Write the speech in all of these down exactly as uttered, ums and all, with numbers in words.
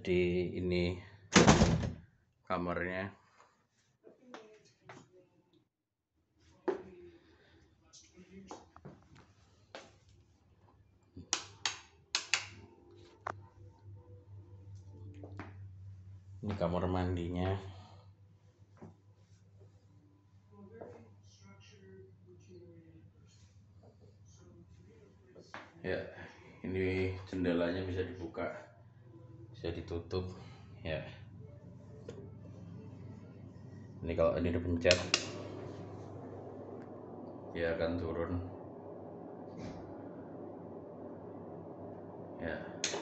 Jadi ini kamarnya. Ini kamar mandinya. Ya, ini jendelanya bisa dibuka, bisa ditutup. Ya, ini kalau ini dipencet, dia akan turun. Ya,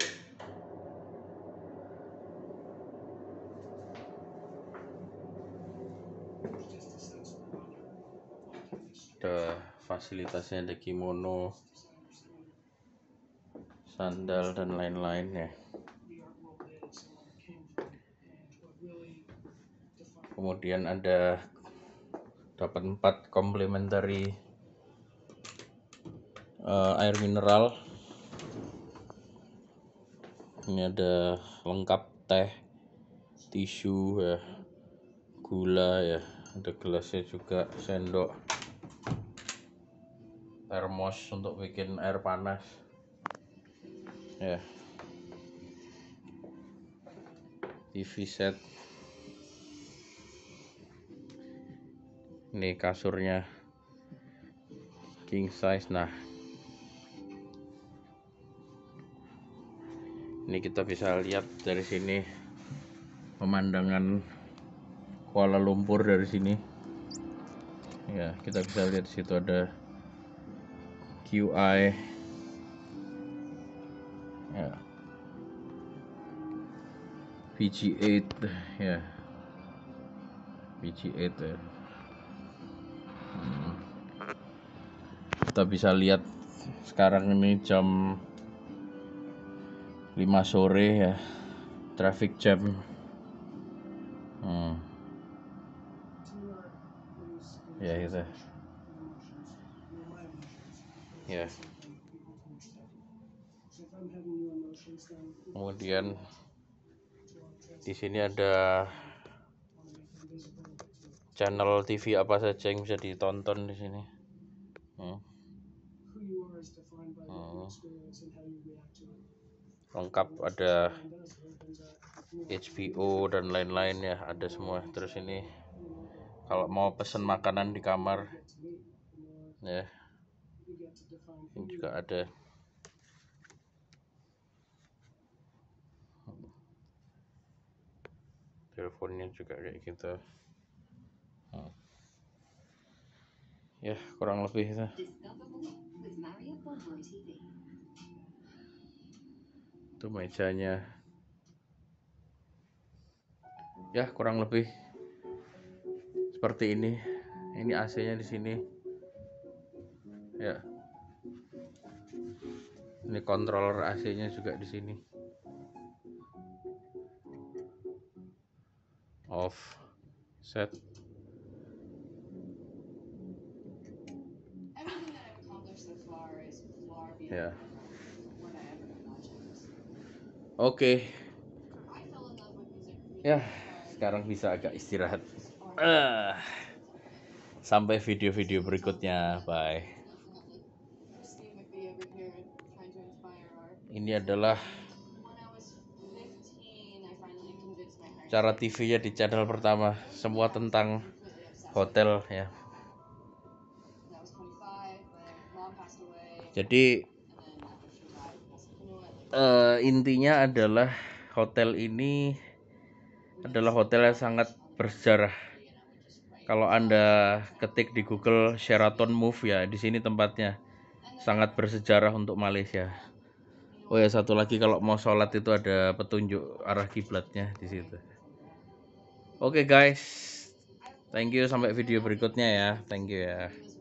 ada fasilitasnya, ada kimono, sandal dan lain-lain ya. Kemudian ada dapat empat komplementari uh, air mineral. Ini ada lengkap teh, tisu ya, gula ya, ada gelasnya juga, sendok, termos untuk bikin air panas ya, T V set. Ini kasurnya king size. Nah, ini kita bisa lihat dari sini pemandangan Kuala Lumpur dari sini. Ya, kita bisa lihat di situ ada Q I. Ya. V G delapan ya. V G delapan ya. Hmm. Kita bisa lihat sekarang ini jam lima sore ya, traffic jam. Hmm. Ya gitu. Ya. Kemudian di sini ada channel T V apa saja yang bisa ditonton di sini. Hmm. Hmm. Lengkap, ada H B O dan lain-lain ya, ada semua. Terus ini kalau mau pesen makanan di kamar ya, ini juga ada. Teleponnya juga kayak gitu. Hmm. Ya, kurang lebih itu. Itu mejanya. Ya, kurang lebih seperti ini. Ini A C-nya di sini. Ya. Ini controller A C-nya juga di sini. Off, set. Ya. Oke. Okay. Ya, sekarang bisa agak istirahat. Uh, sampai video-video berikutnya. Bye. Ini adalah cara T V-nya di channel pertama. Semua tentang hotel ya. Jadi uh, intinya adalah hotel ini adalah hotel yang sangat bersejarah. Kalau Anda ketik di Google Sheraton Move ya, di sini tempatnya sangat bersejarah untuk Malaysia. Oh ya, satu lagi, kalau mau sholat itu ada petunjuk arah kiblatnya di situ. Oke okay, guys, thank you, sampai video berikutnya ya, thank you ya.